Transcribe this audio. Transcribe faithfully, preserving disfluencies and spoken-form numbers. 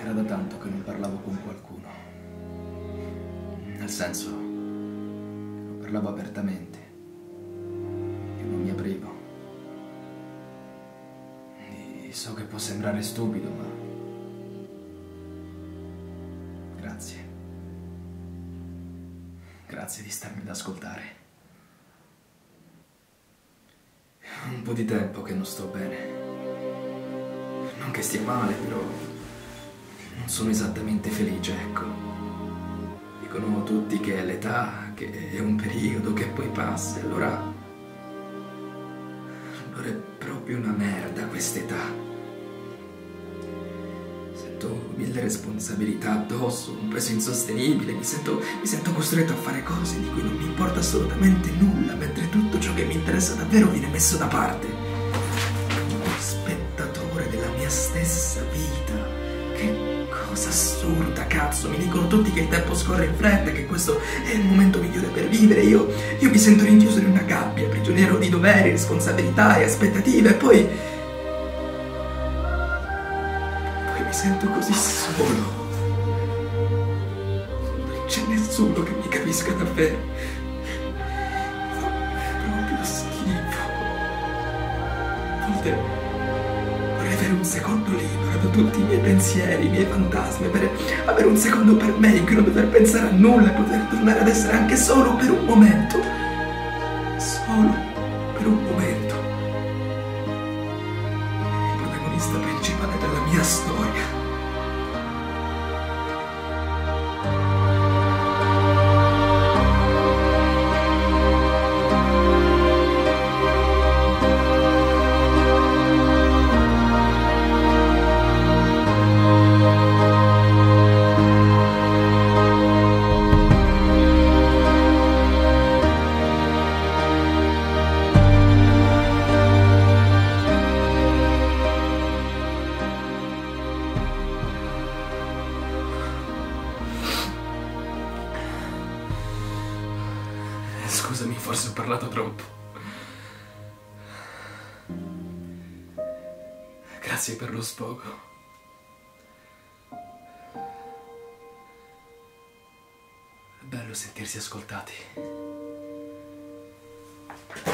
Era da tanto che non parlavo con qualcuno. Nel senso, che non parlavo apertamente, che non mi aprivo. E so che può sembrare stupido, ma... grazie. Grazie di starmi ad ascoltare. È un po' di tempo che non sto bene. Non che stia male, però... non sono esattamente felice, ecco. Dicono tutti che è l'età, che è un periodo che poi passa, allora... allora è proprio una merda quest'età. Sento mille responsabilità addosso, un peso insostenibile, mi sento, mi sento costretto a fare cose di cui non mi importa assolutamente nulla, mentre tutto ciò che mi interessa davvero viene messo da parte. Uno spettatore della mia stessa vita. Che cosa assurda, cazzo, mi dicono tutti che il tempo scorre in fretta, che questo è il momento migliore per vivere, io, io mi sento rinchiuso in una gabbia, prigioniero di doveri, responsabilità e aspettative, e poi... poi mi sento così solo. Non c'è nessuno che mi capisca davvero. Fa proprio schifo. A volte... vorrei avere un secondo libero da tutti i miei pensieri, i miei fantasmi, avere, avere un secondo per me in cui non dover pensare a nulla e poter tornare ad essere anche solo per un momento. Solo per un momento. Il protagonista principale della mia storia. Scusami, forse ho parlato troppo. Grazie per lo sfogo. È bello sentirsi ascoltati.